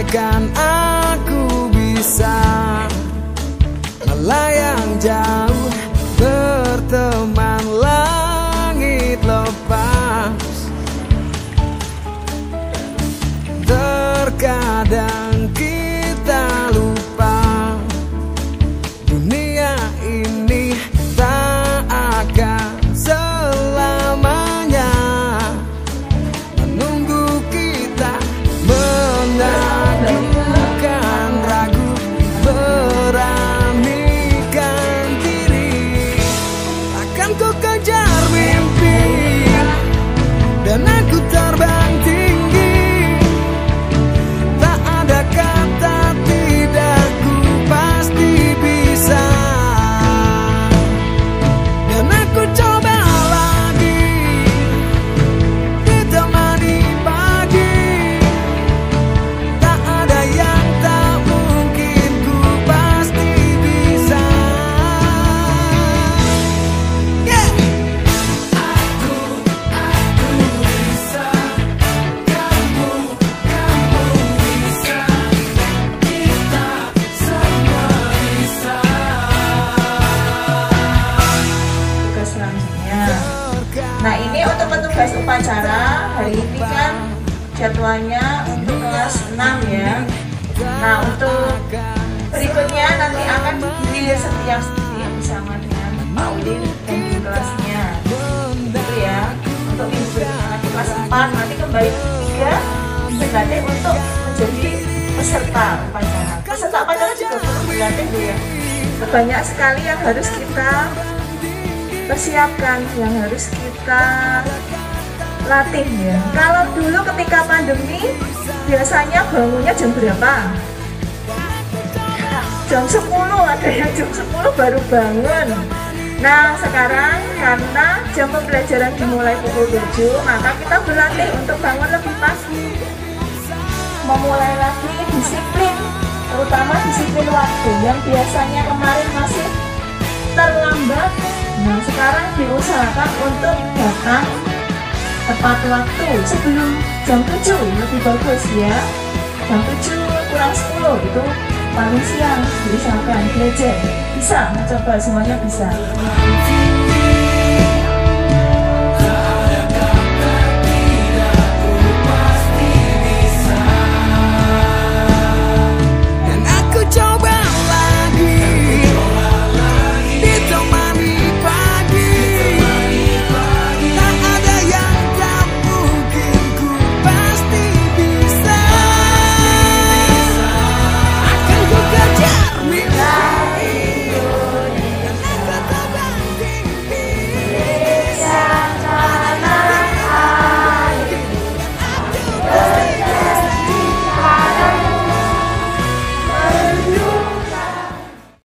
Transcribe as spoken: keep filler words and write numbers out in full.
Takkan aku bisa melayang jauh berteman langit lepas. Terkadang kita lupa dunia ini tak akan selamanya menunggu kita, menaklukkan ragu, beranikan diri. Akan ku kejar mimpi dan aku terbang tinggi. Tak ada kata tidak, ku pasti bisa. Dan aku coba lagi ditemani pagi. Tak ada yang tak mungkin, ku pasti bisa. Yeah. Aku, aku bisa. Kamu, kamu bisa. Kita semua bisa. Tugas selanjutnya. Nah, ini untuk petugas upacara. Hari ini kan jadwalnya untuk kelas enam ya. Nah, untuk berikutnya nanti akan digilir setiap setiap bersama dengan Pak Ulin dan di kelasnya. Gitu ya. Untuk minggu berikutnya nanti kelas empat, nanti kembali ke tiga berlatih untuk menjadi peserta upacara. Peserta upacara juga perlu berlatih Bu ya. Banyak sekali yang harus kita persiapkan, yang harus kita latih ya. Kalau dulu ketika pandemi biasanya bangunnya jam berapa? Jam sepuluh, ada yang jam sepuluh baru bangun. Nah sekarang karena jam pembelajaran dimulai pukul tujuh, maka kita berlatih untuk bangun lebih pagi, memulai lagi disiplin, terutama disiplin waktu yang biasanya kemarin masih terlambat. Nah sekarang diusahakan untuk datang tepat waktu sebelum jam tujuh, lebih bagus ya. Jam tujuh kurang sepuluh itu paling siang. Jadi silakan belajar, bisa mencoba, semuanya bisa.